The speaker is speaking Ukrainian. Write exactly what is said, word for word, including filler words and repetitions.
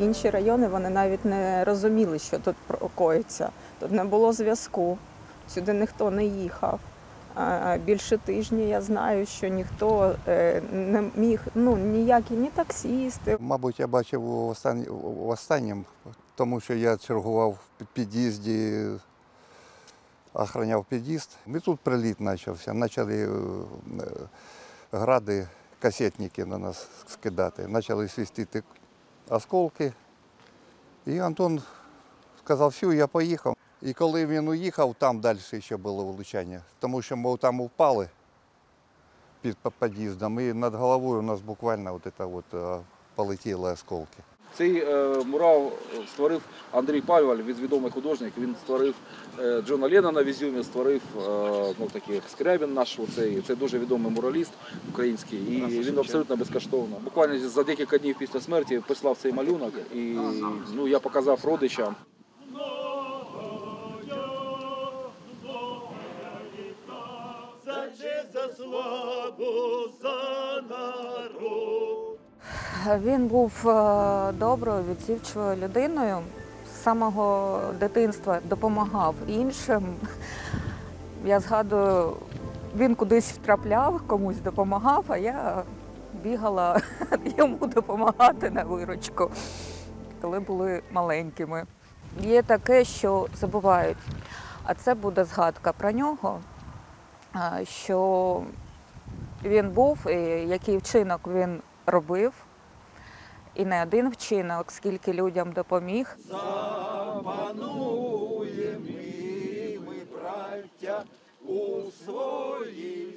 Інші райони, вони навіть не розуміли, що тут коїться. Тут не було зв'язку, сюди ніхто не їхав. Більше тижня я знаю, що ніхто не міг, ну, ніякі ні таксісти. Мабуть, я бачив в останнім, тому що я чергував в під'їзді, охороняв під'їзд. І тут приліт почався. Почали гради, касетники на нас скидати. Почали свистіти осколки. І Антон сказав, все, я поїхав. І коли він уїхав, там далі ще було влучання. Тому що ми там впали під під'їздом, і над головою у нас буквально от це от полетіли осколки. Цей е, мурал створив Андрій Павловаль, він відомий художник. Він створив е, Джона Леннона в Ізюмі, створив е, ну, таких Скрябін наш, цей, це дуже відомий мураліст український. І він абсолютно безкоштовно. Буквально за декілька днів після смерті прислав цей малюнок, і ну, я показав родичам. За честь, за славу, за народ. Він був доброю, відзивчивою людиною. З самого дитинства допомагав іншим. Я згадую, він кудись втрапляв, комусь допомагав, а я бігала йому допомагати на виручку, коли були маленькими. Є таке, що забувають, а це буде згадка про нього, що він був і який вчинок він робив. І не один вчинок, скільки людям допоміг. Запануємо ми, браття, у своїй